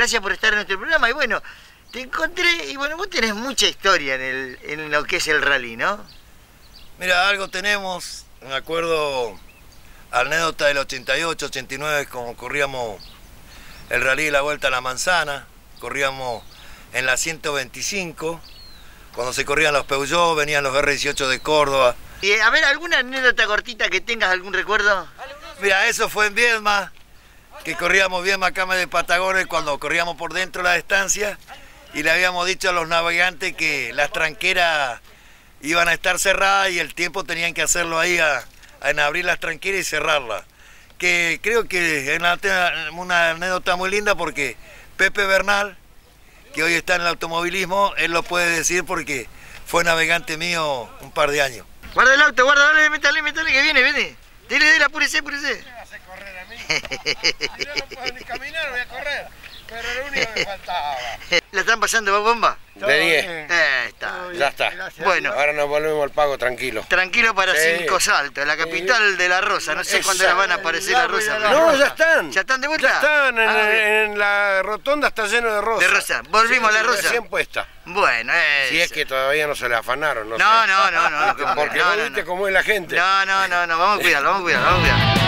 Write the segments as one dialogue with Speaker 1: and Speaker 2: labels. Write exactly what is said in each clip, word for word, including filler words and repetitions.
Speaker 1: gracias por estar en nuestro programa. Y bueno, te encontré, y bueno, vos tenés mucha historia en, el, en lo que es el rally, ¿no?
Speaker 2: Mira, algo tenemos, me acuerdo, anécdota del ochenta y ocho, ochenta y nueve, como corríamos el rally de la Vuelta a la Manzana, corríamos en la ciento veinticinco, cuando se corrían los Peugeot, venían los R dieciocho de Córdoba.
Speaker 1: Y a ver, ¿alguna anécdota cortita que tengas, algún recuerdo?
Speaker 2: Mira, eso fue en Viedma, que corríamos Viedma Cama de Patagones cuando corríamos por dentro de la estancia y le habíamos dicho a los navegantes que las tranqueras iban a estar cerradas y el tiempo tenían que hacerlo ahí, a, a en abrir las tranqueras y cerrarlas. Que creo que es una, una anécdota muy linda porque Pepe Bernal, que hoy está en el automovilismo, él lo puede decir porque fue navegante mío un par de años.
Speaker 1: Guarda el auto, guarda, dale, métale, métale, que viene, viene. Dile, dile, apúrese, apúrese.
Speaker 3: ¿Qué me hace correr a mí? Yo no puedo ni caminar, voy a correr. Pero lo único que me faltaba.
Speaker 1: ¿La están pasando bomba?
Speaker 4: De diez.
Speaker 1: Eh, está.
Speaker 4: Ya está.
Speaker 1: Bueno.
Speaker 4: Ahora nos volvemos al pago tranquilo.
Speaker 1: Tranquilo para
Speaker 4: Sí.
Speaker 1: Cinco Saltos, la capital de la Rosa. No sé
Speaker 4: Esa.
Speaker 1: cuándo las van a aparecer las rosas.
Speaker 4: No, ya están.
Speaker 1: ¿Ya están de vuelta?
Speaker 4: Ya están. En,
Speaker 1: Ah, bien.
Speaker 4: en la rotonda está lleno de rosas.
Speaker 1: De rosa. Volvimos
Speaker 4: Sí,
Speaker 1: a la rosa.
Speaker 4: Recién puesta.
Speaker 1: Bueno, eh.
Speaker 4: Si es que todavía no se le afanaron, no,
Speaker 1: No,
Speaker 4: sé.
Speaker 1: no, no, no, no,
Speaker 4: Porque, porque
Speaker 1: no,
Speaker 4: no,
Speaker 1: no,
Speaker 4: viste
Speaker 1: no.
Speaker 4: cómo es la gente.
Speaker 1: No, no, no, no, vamos a cuidarlo, vamos a cuidarlo, vamos a cuidarlo.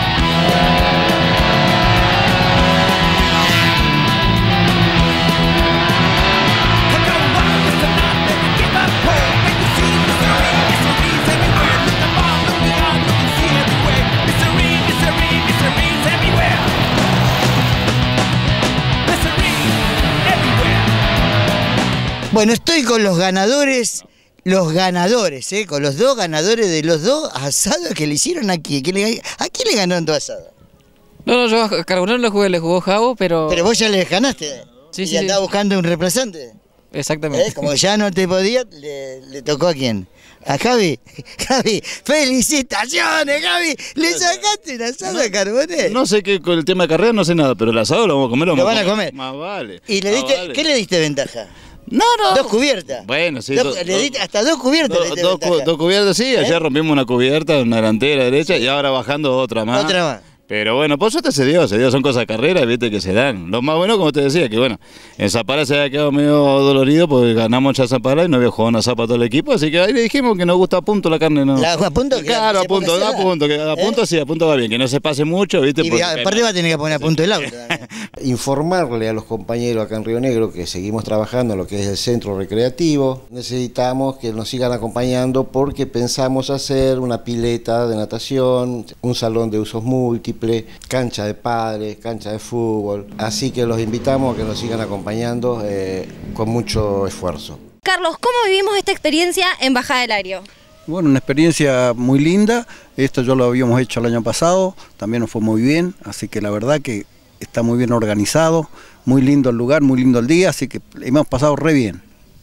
Speaker 1: Bueno, estoy con los ganadores, los ganadores, ¿eh? Con los dos ganadores de los dos asados que le hicieron aquí. ¿Qué le, ¿A quién le ganaron dos asados?
Speaker 5: No, no, yo a Carbonero lo jugué, le jugó Javo, pero...
Speaker 1: Pero vos ya le ganaste.
Speaker 5: Sí,
Speaker 1: y
Speaker 5: sí,
Speaker 1: andaba
Speaker 5: sí.
Speaker 1: buscando un reemplazante.
Speaker 5: Exactamente.
Speaker 1: ¿Eh? Como ya no te podía, le, le tocó a quién. A Javi. Javi, felicitaciones, Javi. Le sacaste un asado a Carbonero.
Speaker 6: No sé qué con el tema de carrera, no sé nada, pero el asado lo vamos a comer. Lo,
Speaker 1: Lo
Speaker 6: vamos
Speaker 1: van a comer.
Speaker 6: Más vale.
Speaker 1: ¿Y le
Speaker 6: Más
Speaker 1: diste,
Speaker 6: vale.
Speaker 1: qué le diste ventaja?
Speaker 6: No, no.
Speaker 1: Dos cubiertas.
Speaker 6: Bueno, sí.
Speaker 1: Dos-
Speaker 6: do-
Speaker 1: le
Speaker 6: do-
Speaker 1: diste hasta dos cubiertas.
Speaker 6: do-
Speaker 1: le diste
Speaker 6: dos, cu-
Speaker 1: ventaja.
Speaker 6: dos cubiertas, sí.
Speaker 1: ¿Eh?
Speaker 6: Ayer rompimos una cubierta, una delantera derecha y ahora bajando otra más.
Speaker 1: Otra más.
Speaker 6: Pero bueno, por suerte se dio, se dio, son cosas de carrera, viste que se dan. Lo más bueno, como te decía, que bueno, en Zapala se había quedado medio dolorido porque ganamos ya Zapala y no había jugado una zapa todo el equipo, así que ahí le dijimos que nos gusta a punto la carne, ¿no?
Speaker 1: ¿La a punto?
Speaker 6: Claro, a
Speaker 1: ¿Se
Speaker 6: punto,
Speaker 1: puede
Speaker 6: a
Speaker 1: hacer?
Speaker 6: punto, que a
Speaker 1: ¿Eh?
Speaker 6: punto sí, a punto va bien, que no se pase mucho, viste.
Speaker 1: Y
Speaker 6: porque-
Speaker 1: aparte va a tener que poner a punto el auto. también.
Speaker 7: Informarle a los compañeros acá en Río Negro que seguimos trabajando en lo que es el centro recreativo. Necesitamos que nos sigan acompañando porque pensamos hacer una pileta de natación, un salón de usos múltiples, cancha de padres, cancha de fútbol. Así que los invitamos a que nos sigan acompañando eh, con mucho esfuerzo.
Speaker 8: Carlos, ¿cómo vivimos esta experiencia en Bajada del Agrio?
Speaker 9: Bueno, una experiencia muy linda. Esto yo lo habíamos hecho el año pasado, también nos fue muy bien, así que la verdad que está muy bien organizado, muy lindo el lugar, muy lindo el día, así que hemos pasado re bien.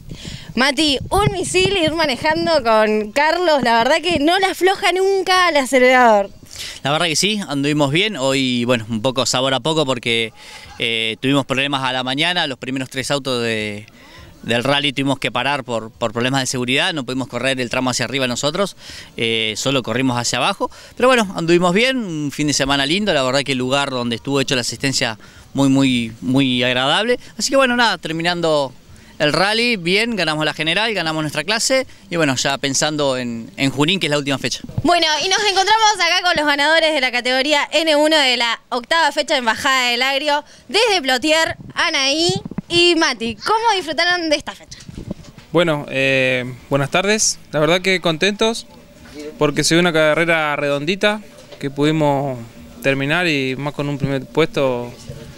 Speaker 8: Mati, un misil ir manejando con Carlos, la verdad que no le afloja nunca al acelerador.
Speaker 10: La verdad que sí, anduvimos bien, hoy bueno, un poco sabor a poco porque eh, tuvimos problemas a la mañana, los primeros tres autos de, del rally tuvimos que parar por, por problemas de seguridad, no pudimos correr el tramo hacia arriba nosotros, eh, solo corrimos hacia abajo, pero bueno, anduvimos bien, un fin de semana lindo, la verdad que el lugar donde estuvo hecho la asistencia muy muy muy agradable, así que bueno, nada, terminando el rally, bien, ganamos la general, ganamos nuestra clase y bueno, ya pensando en, en Junín, que es la última fecha.
Speaker 8: Bueno, y nos encontramos acá con los ganadores de la categoría ene uno de la octava fecha en Bajada del Agrio, desde Plotier, Anaí y Mati. ¿Cómo disfrutaron de esta fecha?
Speaker 11: Bueno, eh, buenas tardes, la verdad que contentos porque se dio una carrera redondita que pudimos terminar y más con un primer puesto,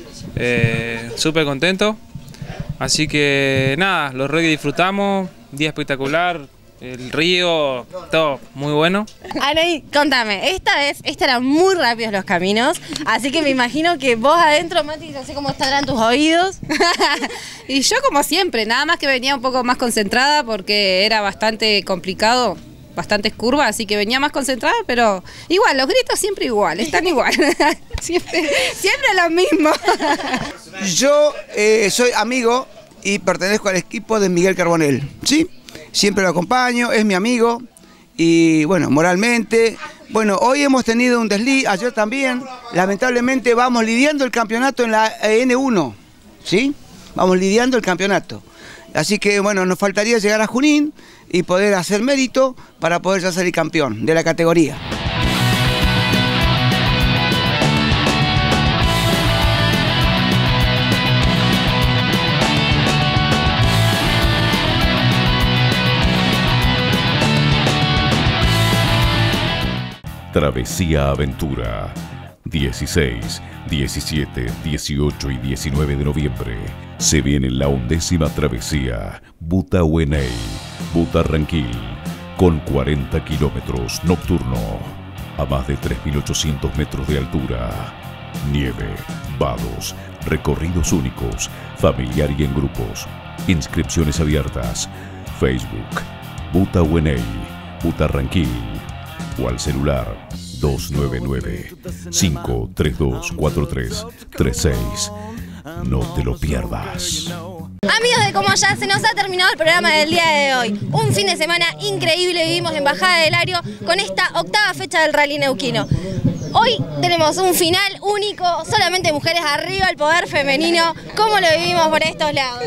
Speaker 11: eh, súper contento. Así que nada, los reggae disfrutamos, día espectacular, el río, todo muy bueno.
Speaker 8: Anaí, contame, esta vez, esta eran muy rápidos los caminos, así que me imagino que vos adentro, Mati, no sé cómo estarán tus oídos.
Speaker 12: Y yo como siempre, nada más que venía un poco más concentrada porque era bastante complicado, bastantes curvas, así que venía más concentrada, pero igual, los gritos siempre igual, están igual. siempre, siempre lo mismo.
Speaker 13: Yo eh, soy amigo y pertenezco al equipo de Miguel Carbonell, ¿sí? Siempre lo acompaño, es mi amigo y bueno, moralmente, bueno, hoy hemos tenido un desliz, ayer también, lamentablemente vamos lidiando el campeonato en la ene uno, ¿sí? vamos lidiando el campeonato. Así que bueno, nos faltaría llegar a Junín y poder hacer mérito para poder ya salir campeón de la categoría.
Speaker 14: Travesía Aventura. dieciséis, diecisiete, dieciocho y diecinueve de noviembre. Se viene la undécima travesía Butahueney, Butarranquil, con cuarenta kilómetros nocturno, a más de tres mil ochocientos metros de altura. Nieve, vados, recorridos únicos, familiar y en grupos. Inscripciones abiertas. Facebook, Butahueney, Butarranquil. O al celular dos nueve nueve, cinco tres dos cuatro tres tres seis. No te lo pierdas.
Speaker 8: Amigos de Como Ya, se nos ha terminado el programa del día de hoy. Un fin de semana increíble vivimos en Bajada del Agrio con esta octava fecha del Rally Neuquino. Hoy tenemos un final único, solamente mujeres arriba, el poder femenino. ¿Cómo lo vivimos por estos lados?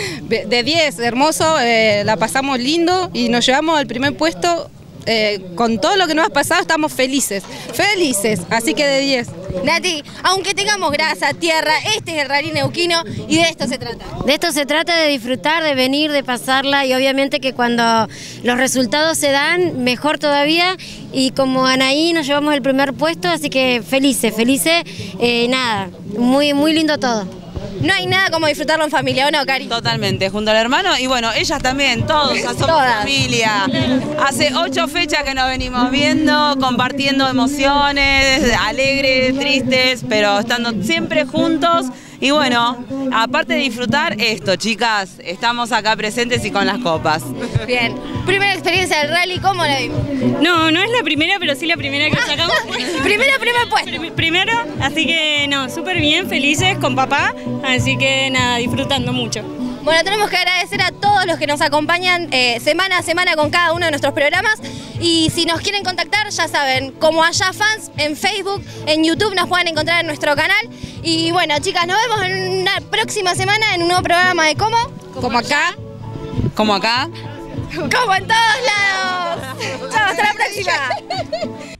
Speaker 12: De diez, hermoso, eh, la pasamos lindo y nos llevamos al primer puesto. Eh, con todo lo que nos ha pasado estamos felices, felices, así que de diez.
Speaker 8: Nati, aunque tengamos grasa, tierra, este es el Rally Neuquino y de esto se trata.
Speaker 15: De esto se trata, de disfrutar, de venir, de pasarla y obviamente que cuando los resultados se dan, mejor todavía. Y como Anaí nos llevamos el primer puesto, así que felices, felices, eh, nada, muy, muy lindo todo.
Speaker 8: No hay nada como disfrutarlo en familia, ¿o no, Cari?
Speaker 16: Totalmente, junto al hermano y bueno, ellas también, todos, ya somos
Speaker 8: Todas.
Speaker 16: familia. Hace ocho fechas que nos venimos viendo, compartiendo emociones, alegres, tristes, pero estando siempre juntos. Y bueno, aparte de disfrutar esto, chicas, estamos acá presentes y con las copas.
Speaker 8: Bien, primera experiencia del rally, ¿cómo la vimos?
Speaker 17: No, no es la primera, pero sí la primera que sacamos.
Speaker 8: Primero, primer puesto.
Speaker 17: Primero, así que no, súper bien, felices con papá, así que nada, disfrutando mucho.
Speaker 8: Bueno, tenemos que agradecer a todos los que nos acompañan eh, semana a semana con cada uno de nuestros programas. Y si nos quieren contactar, ya saben, Como Allá Fans, en Facebook, en YouTube nos pueden encontrar en nuestro canal. Y bueno, chicas, nos vemos en una próxima semana en un nuevo programa de Como.
Speaker 12: Como acá.
Speaker 16: Como acá.
Speaker 8: Como en todos lados. Chao, hasta la próxima.